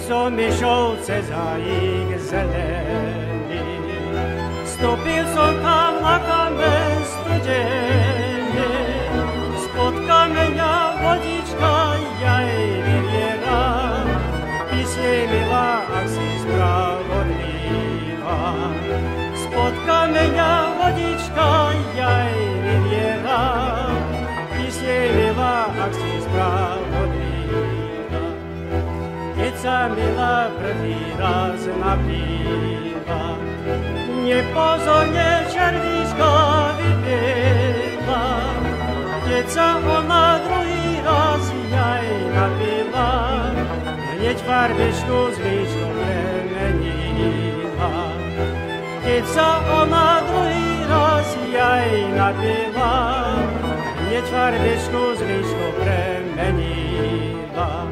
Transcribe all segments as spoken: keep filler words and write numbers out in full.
som išiel cez hájik zelený. Vstúpil som tam na kameň studený, spod kameňa vodička jej vyviera. Písne milá, ak si spravodlivá, spod kameňa vodička jej vyviera. Písne milá, ak si spravodlivá. Keď sa milá prvý raz napíva, nepozorne červíčka vypiela. Keď sa ona druhý raz jej napila, hneď farbičku z líčku premenila. Keď sa ona druhý raz jej napila, hneď farbičku z líčku premenila.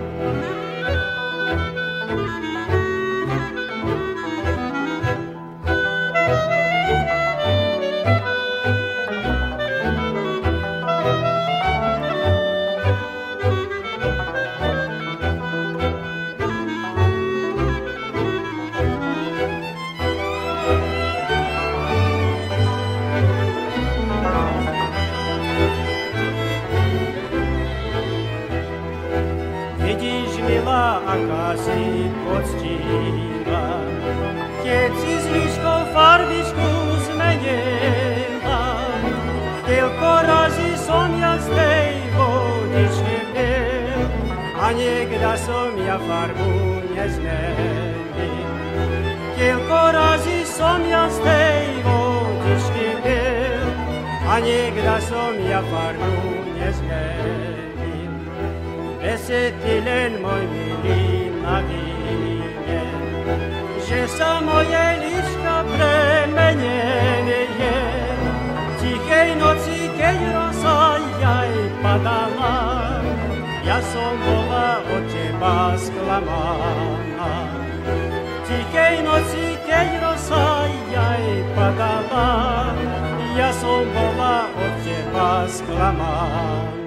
Vidíš, milá, aká si poctivá, keď si s líčkou farbičku zmenila. Koľko razy som ja z tej vodičky pil, a niekda som ja farbu nezmenil. Koľko razy som ja z tej vodičky pil, a niekda som ja farbu nezmenil. Besedy len môj milý na víne, že sa moje líčka premenené je. Tichej noci, keď rosa jej padala, ja som bola od teba sklamaná. Tichej noci, keď rosa jej padala, ja som bola od teba sklamaná.